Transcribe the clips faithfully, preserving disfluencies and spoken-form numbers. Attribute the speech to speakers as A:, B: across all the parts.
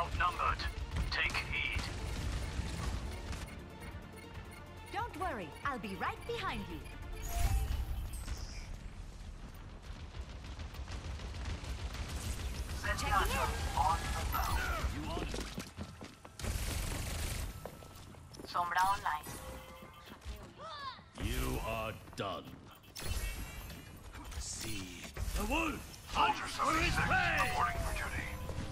A: outnumbered. Take heed.
B: Don't worry, I'll be right behind you. Checking in.
A: On the mount. You on it?
C: Sombra online.
D: You are done. See the wolf.
A: Soldier seventy-six reporting for duty.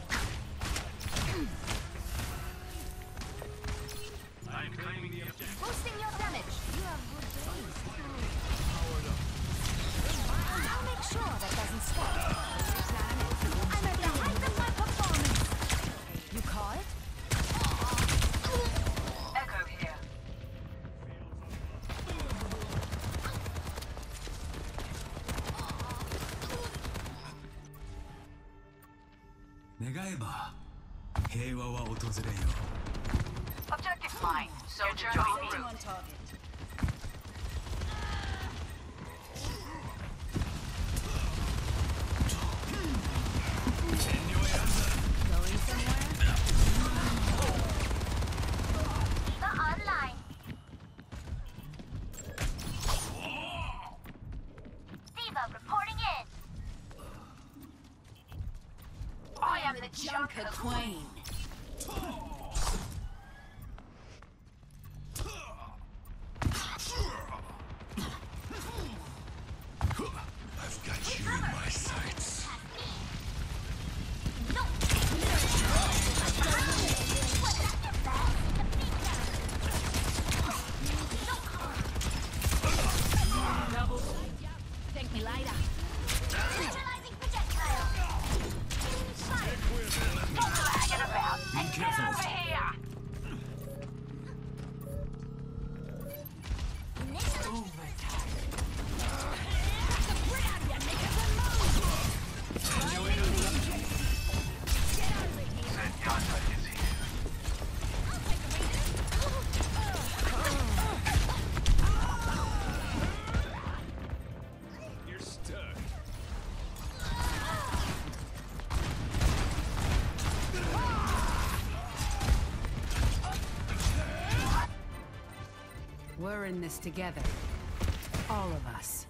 A: I'm claiming the objective.
B: Boosting your damage. You have good days. I'll make sure that doesn't stop. I'm at the height of my performance. You call it?
C: Echo here. Objective mine. Soldier en route.
B: On target. Going somewhere?
C: Diva online. Diva reporting in. I am the Junker Queen.
D: I've got you in my sights.
B: Thank me later.
C: Utilizing projectile. Stop lagging about and get over here.
A: Zenyatta is here.
D: You're stuck.
B: We're in this together. All of us.